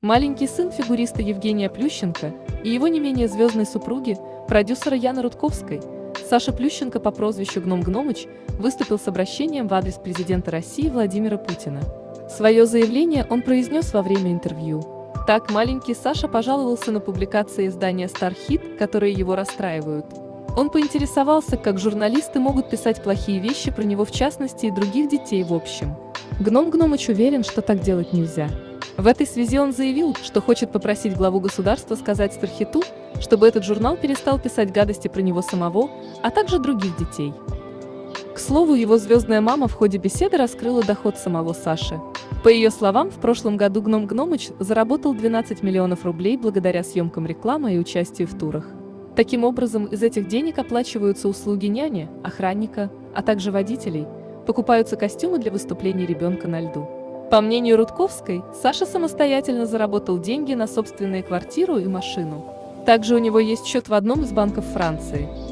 Маленький сын фигуриста Евгения Плющенко и его не менее звездной супруги, продюсера Яны Рудковской, Саша Плющенко по прозвищу Гном Гномыч, выступил с обращением в адрес президента России Владимира Путина. Свое заявление он произнес во время интервью. Так маленький Саша пожаловался на публикации издания StarHit, которые его расстраивают. Он поинтересовался, как журналисты могут писать плохие вещи про него в частности и других детей в общем. Гном Гномыч уверен, что так делать нельзя. В этой связи он заявил, что хочет попросить главу государства сказать StarHit'у, чтобы этот журнал перестал писать гадости про него самого, а также других детей. К слову, его звездная мама в ходе беседы раскрыла доход самого Саши. По ее словам, в прошлом году Гном Гномыч заработал 12 миллионов рублей благодаря съемкам рекламы и участию в турах. Таким образом, из этих денег оплачиваются услуги няни, охранника, а также водителей, покупаются костюмы для выступлений ребенка на льду. По мнению Рудковской, Саша самостоятельно заработал деньги на собственную квартиру и машину. Также у него есть счет в одном из банков Франции.